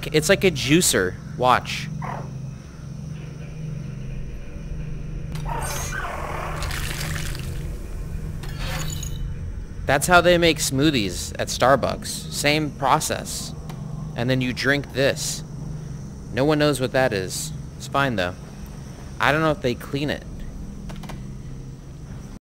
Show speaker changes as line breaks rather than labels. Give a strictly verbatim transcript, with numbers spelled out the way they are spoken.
It's like a juicer. Watch. That's how they make smoothies at Starbucks. Same process. And then you drink this. No one knows what that is. It's fine though. I don't know if they clean it.